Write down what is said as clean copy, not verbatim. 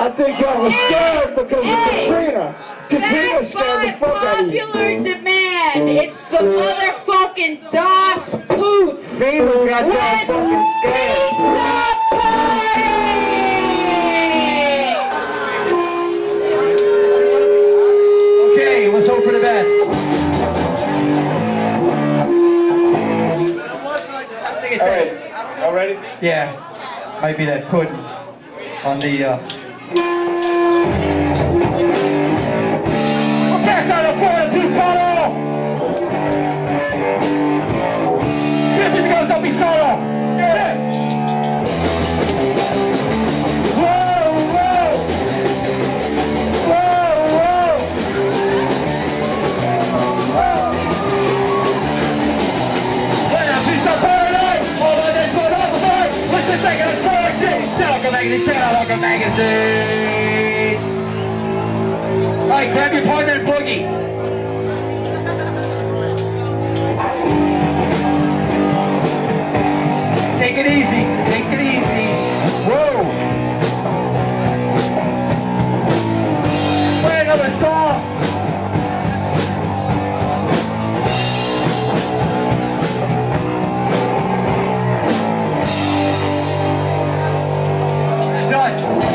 I think I was scared because of Katrina. Katrina scared the fuck out of you. Popular demand. It's the motherfucking DOS Poots. FEMA's got y'all fucking scared. Pizza party! Okay, let's hope for the best. All right, all ready? Yeah, might be that pudding on the. Back on the floor, the deep bottle. Here we go, don't be solo. Get it. Whoa, whoa, whoa, whoa. Yeah, pizza party. All of this going on the board. Let's just take it a party. Welcome magazine, check out Welcome magazine. All right, grab your partner and boogie. Take it easy. Take it easy. Whoa. Play another song. Done.